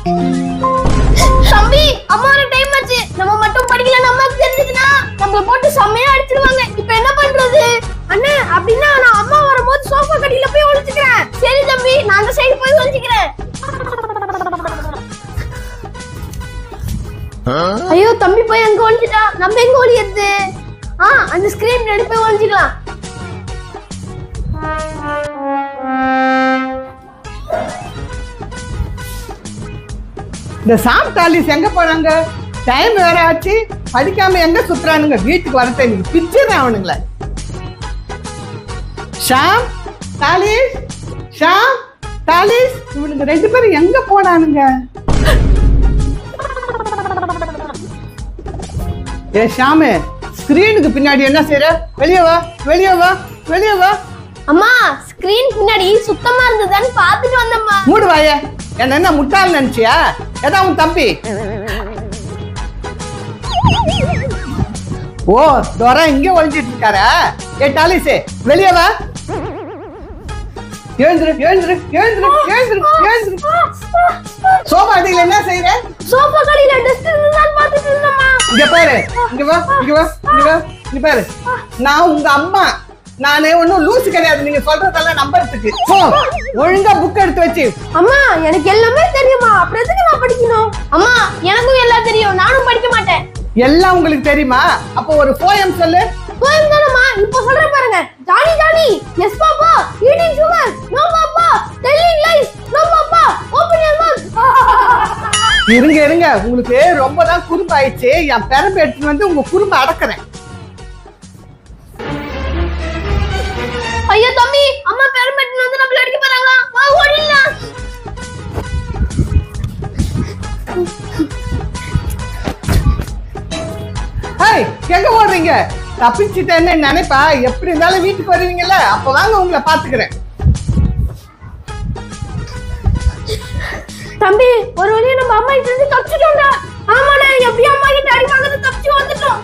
தம்பி அம்மாவோட டைம் ஆச்சு. நம்ம மட்டும் படிக்கல அம்மாக்கு தெரிஞ்சதுன்னா நம்மள போட்டு செம்மையா அடிச்சிடுவாங்க. இப்போ என்ன பண்றது? அண்ணே அப்படின்னா நான் அம்மா வரும்போது சோஃபா கடியில போய் ஒளிஞ்சுக்கிறேன். சரி தம்பி, நான் அந்த சைடு போய் ஒளிஞ்சுக்கிறேன். ஐயோ தம்பி போய் அங்க ஒளிஞ்சிட்டா. நம்ம எங்க ஒளியறது? அந்த ஸ்கிரீன் முன்னாடி போய் ஒளிஞ்சிக்கலாம். இந்த சாப்பிட்டாலிஸ் எங்க போறாங்க? டைம் வேற ஆச்சு. படிக்காம எங்க சுத்துறானுங்க? வீட்டுக்கு வரட்ட நீங்க பிச்சுறேன் அவனுங்கள. ஷாம், தாலிஸ், ஷாம், தாலிஸ், இவனுங்க ரெண்டு பேரும் எங்க போனானுங்க? ஏ ஷாமு, ஸ்கிரீனுக்கு பின்னாடி என்ன செய்யற? வெளியே வா, வெளியே வா, வெளியே வா. அம்மா ஸ்கிரீன் பின்னாடி சுத்தமா இருந்ததான்னு பாத்துட்டு வந்தம்மா. மூடு வாய. என்ன முட்டாள் நினைச்சியா? ஏதா உன் தம்பி? ஓ தோரா இங்க ஒளிஞ்சிட்டு இருக்காரா? ஏ டாலிஸே வெளியே வா. எழுந்துரு எழுந்துரு எழுந்துரு எழுந்துரு எழுந்துரு. சோஃபா அடியில என்ன செய்யற? சோஃபா கடியில டஸ்ட் இருந்ததான்னு பாத்துட்டு இருந்தம்மா. இங்க பாரு, இங்க வா, இங்க வா, இங்க வா, இங்க பாரு. நான் உங்க அம்மா. நானே ஒன்னும் லூசு கிடையாது நீங்க சொல்றதெல்லாம் நம்பறதுக்கு. ஒழுங்கா புக் எடுத்து வச்சு. அம்மா எனக்கு எல்லாமே தெரியுமா, அப்புறம் எதுக்கு நான் படிக்கணும்? அம்மா எனக்கும் எல்லாம் தெரியும், நானும் படிக்க மாட்டேன். எல்லாம் உங்களுக்கு தெரியுமா? அப்போ ஒரு போயம் சொல்லு. போயம் தானம்மா, இப்போ சொல்றேன் பாருங்க. Johny Johny, yes papa, eating sugar, no papa, telling lies, no papa, open your mouth. இருங்க இருங்க, உங்களுக்கு ரொம்ப தான் குறும்பு ஆயிடுச்சு. என் பெரம்பு எடுத்துட்டு வந்து உங்க குறும்பு அடக்குறேன். ஐயோ தம்பி, அம்மா பெரம்பெட்டு வந்து நம்மள அடிக்க போறாங்க. வா ஓடிடலாம். ஹேய், எங்க ஓடுறீங்க? தப்பிச்சிட்டேன்னு நினைப்பா? எப்படி இருந்தாலும் வீட்டுக்கு வருவீங்கல்ல, அப்ப வாங்க உங்களை பாத்துக்கிறேன். தம்பி ஒரு வழியா நம்ம அம்மா கிட்ட இருந்து தப்பிச்சிட்டோம்டா. ஆமாடா, எப்படி அம்மா கிட்ட அடி வாங்குறது தப்பிச்சு வந்துட்டோம்.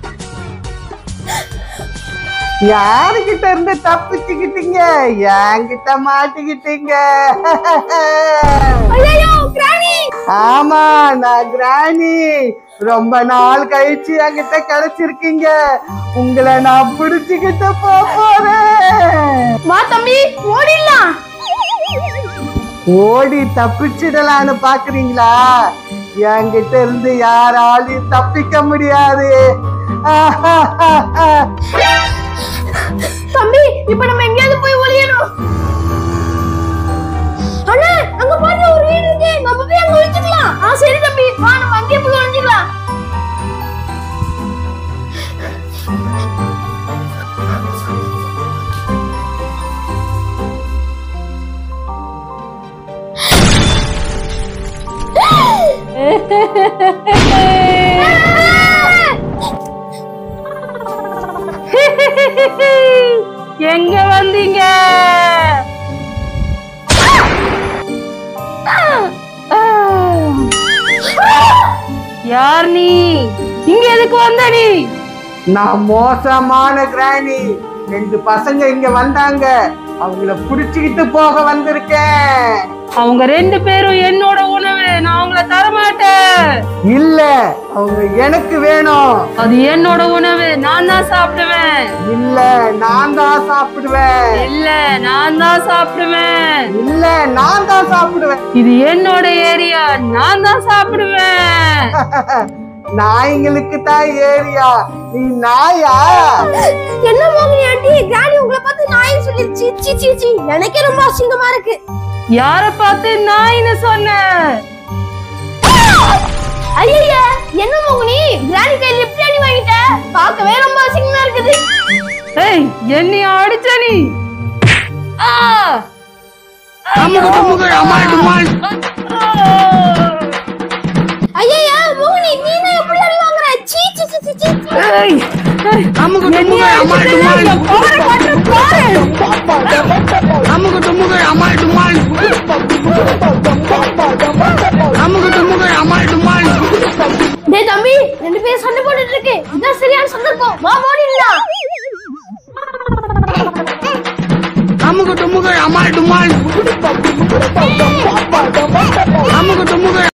யாருகிட்ட இருந்து தப்பிச்சுக்கிட்டீங்க? என்கிட்ட மாட்டிக்கிட்டீங்க. ஐயோ கிரானி. ஆமா, நான் கிரானி. ரொம்ப நாள் கழிச்சு என்கிட்ட கிடைச்சிருக்கீங்க. உங்களை நான் பிடிச்சுக்கிட்டு போறேன். வா தம்பி ஓடிடலாம். ஓடி தப்பிச்சிடலான்னு பாக்குறீங்களா? என்கிட்ட இருந்து யாராலையும் தப்பிக்க முடியாது. தம்பி இப்ப நம்ம எங்கயாவது போய் ஒளியணும். அண்ணா அங்க பாருங்க ஒரு வீடு இருக்கு, நம்ம போய் அங்க ஒளிஞ்சுக்கலாம். சரி தம்பி, வா நம்ம அங்கே போய் ஒளிஞ்சுக்கலாம். எங்க வந்தீங்க? யார் நீ? இங்க எதுக்கு வந்த நீ? நான் மோசமான கிராணி. 2 பசங்க இங்க வந்தாங்க, அவங்கள புடிச்சுக்கிட்டு போக வந்திருக்கேன். அவங்க 2 பேரும் என்னோட உணவு, நான் அவங்கள தர மாட்டேன். இல்ல, அவங்க எனக்கு வேணும். அது என்னோட உணவு, நான் தான் சாப்பிடுவேன். இல்ல, நான் தான் சாப்பிடுவேன். இல்ல நான் தான் சாப்பிடுவேன். இல்ல, நான் தான் சாப்பிடுவேன். இது என்னோட ஏரியா, நான் தான் சாப்பிடுவேன். நாய்களுக்கு தான் ஏரியா, நீ நாயா? என்ன மோகினி ஆண்டி, கிரானி உங்களை பார்த்து நாயின்னு சொல்லிருச்சு. சீ சீ சீ, எனக்கே ரொம்ப அசிங்கமா இருக்கு. யார பார்த்து நாயின்னு சொன்ன? ஐயா என்ன மோகினி, கிரானி கையில எப்படி அடி வாங்கிட்ட? பார்க்கவே ரொம்ப அசிங்கமா இருக்குது. ஏய், என்னைய அடிச்ச நீ? ஐயா மோகினி, நீ என்ன எப்படி அடி வாங்குற? சீ சீ சீ சீ. ஏய், டேய் தம்பி, 2 பேரும் சண்டை போட்டுட்டு இருக்கு. இதான் சரியான சந்தர்ப்பம், வா ஓடிடலாம். அமுகு டுமுகு அமால் டுமால்.